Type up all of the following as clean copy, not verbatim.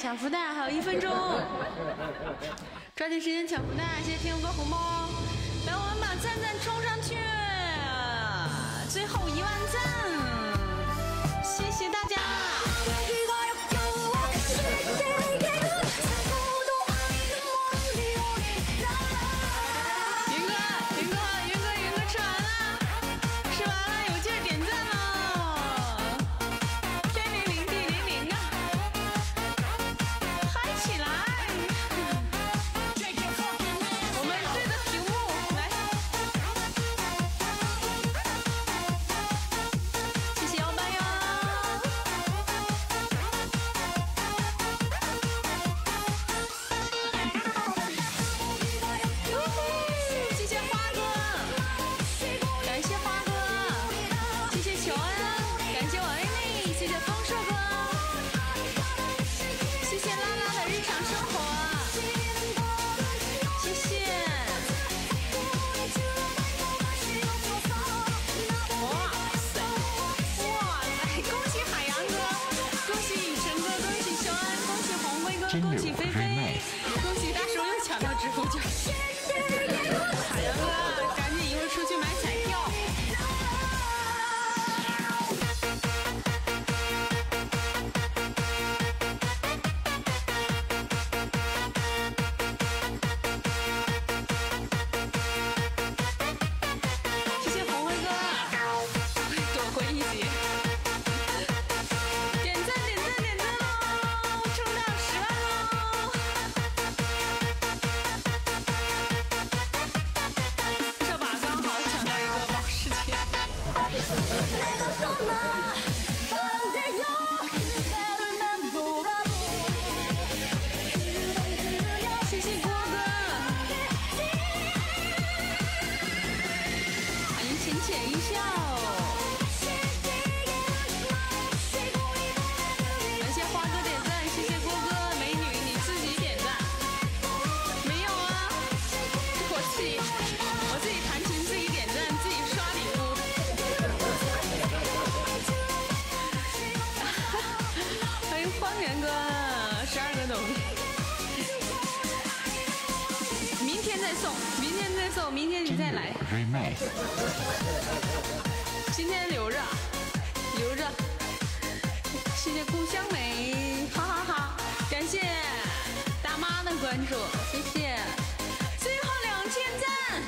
抢福袋，还有1分钟，抓紧时间抢福袋！谢谢天佑哥红包，来，我们把赞冲上去，最后1万赞，谢谢大家！云哥吃完了，有劲儿点赞了，天灵地灵啊！嗨起来！我们对着屏幕来，谢谢摇摆哟！谢谢花哥，感谢花哥，谢谢乔安，感谢我 Amy， 谢谢风射哥，谢谢拉拉的日常生活，谢谢。哇塞，恭喜海洋哥，恭喜雨神哥，恭喜肖安，恭喜红辉哥，恭喜菲菲，恭喜大叔又抢到支付券。海洋哥，赶紧一会儿出去买彩票。谢谢红辉哥，躲回一劫。点赞喽！冲到10万喽！这把刚好抢到一个保时捷。谢谢郭哥，欢迎浅浅一笑。感谢花哥点赞，谢谢郭哥，美女你自己点赞。没有啊，我自己弹琴，自己点赞，自己刷礼物。欢迎荒原哥，12个抖音。明天再送，明天你再来。今天留着。谢谢故乡美，好，感谢大妈的关注，谢谢。最后2000赞，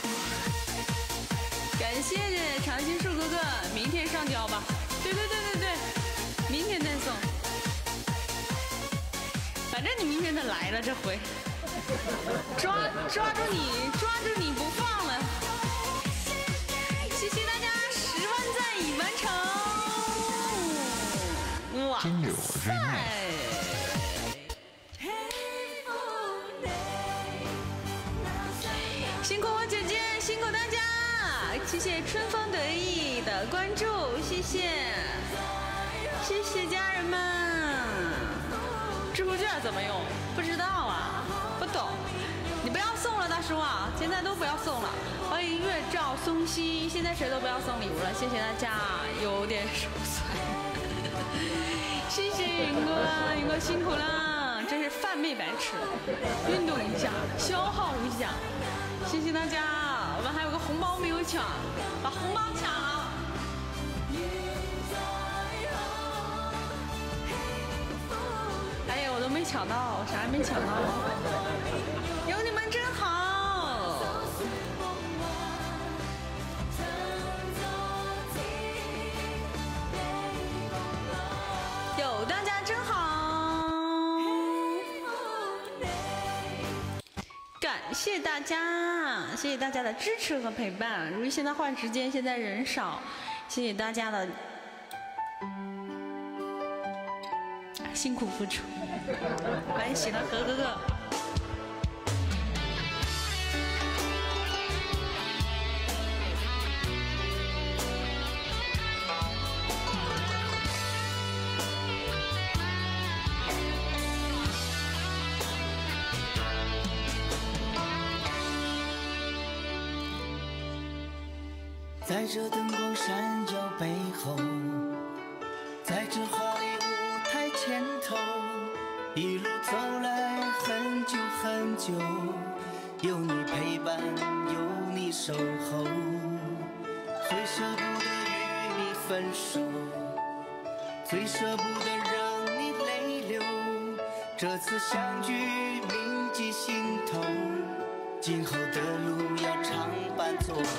感谢长青树哥哥，明天上交吧。对，明天再送。反正你明天他来了，这回抓住你不放了。谢谢大家10万赞已完成，哇塞！辛苦我姐姐，辛苦大家，谢谢春风得意的关注，谢谢家人们。支付券怎么用？不知道啊，不懂。你不要送了，大叔啊，现在都不要送了。欢迎月照松溪，现在谁都不要送礼物了，谢谢大家，有点手酸。谢谢云哥辛苦了，真是饭没白吃，运动一下，消耗一下。谢谢大家，我们还有个红包没有抢，把红包抢了。哎呀，我都没抢到，我啥也没抢到。有你们真好。有大家真好，感谢大家，谢谢大家的支持和陪伴。由于现在换时间，现在人少，谢谢大家的辛苦付出。欢迎喜乐和哥哥。 在这灯光闪耀背后，在这华丽舞台前头，一路久，有你陪伴，有你守候，最舍不得与你分手，最舍不得让你泪流。这次相聚铭记心头，今后的路要常伴左右。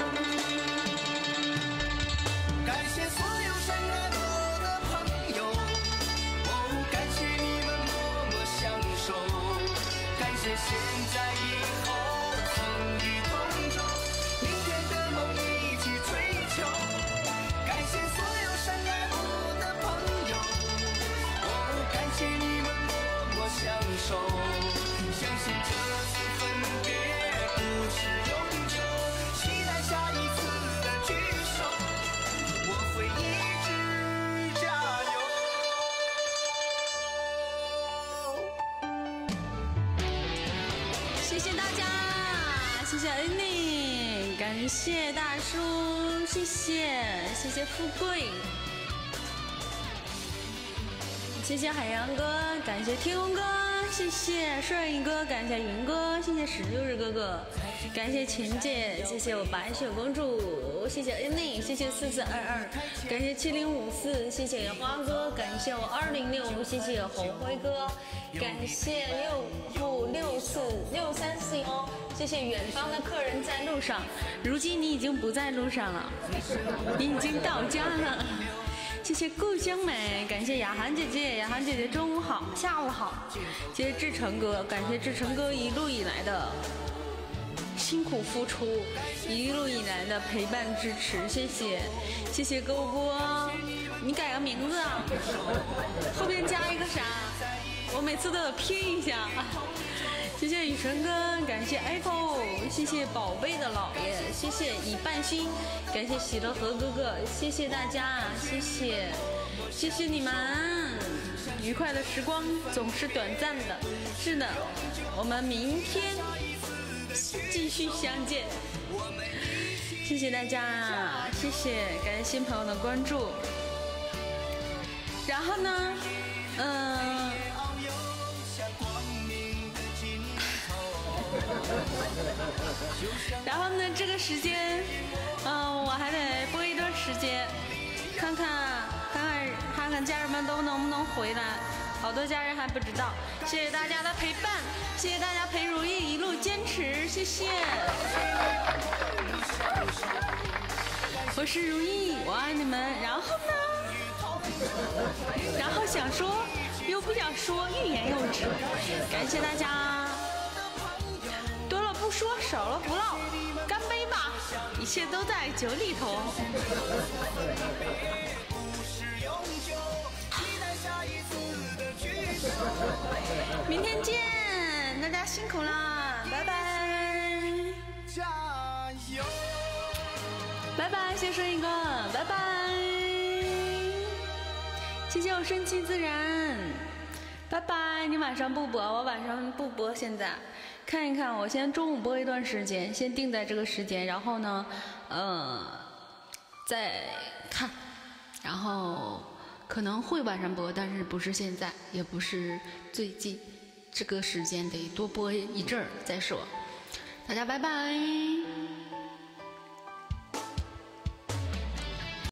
感谢所有深爱我的朋友，哦，感谢你们默默相守，感谢现在以后风雨同舟，明天的梦一起追求。感谢所有深爱我的朋友，哦，感谢你们默默相守，相信这次分别不是永久，期待下一次的聚首，我会一直加油。 谢谢大家，谢谢 Annie， 感谢大叔，谢谢富贵，谢谢海洋哥，感谢天空哥，谢谢顺义哥，感谢云哥，谢谢石榴日哥哥，感谢秦姐，谢谢我白雪公主，谢谢 Annie， 谢谢4422，感谢7054，谢谢花哥，感谢我206，谢谢红辉哥，感谢6564634谢谢远方的客人在路上，如今你已经不在路上了，你已经到家了。谢谢故乡美，感谢雅涵姐姐，雅涵姐姐中午好，下午好。谢谢志成哥，感谢志成哥一路以来的辛苦付出，一路以来的陪伴支持，谢谢勾波，你改个名字啊，后边加一个啥？我每次都有拼一下。谢谢雨神哥，感谢 Apple， 谢谢宝贝的姥爷，谢谢已半心，感谢喜乐和哥哥，谢谢大家，谢谢你们，愉快的时光总是短暂的，是的，我们明天继续相见，谢谢大家，感谢新朋友的关注，然后呢，然后呢，这个时间，我还得播一段时间，看看家人们都能不能回来，好多家人还不知道。谢谢大家的陪伴，谢谢大家陪如意一路坚持，谢谢。我是如意，我爱你们。然后呢？然后想说又不想说，欲言又止。感谢大家。多了不说，少了不唠，干杯吧！一切都在酒里头。明天见，大家辛苦啦，拜拜！加油！拜拜，谢谢顺义哥，拜拜！谢谢我顺其自然，拜拜！你晚上不播，我晚上不播，现在。看一看，我先中午播一段时间，先定在这个时间，然后呢，再看，然后可能会晚上播，但是不是现在，也不是最近，这个时间得多播一阵儿再说。大家拜拜。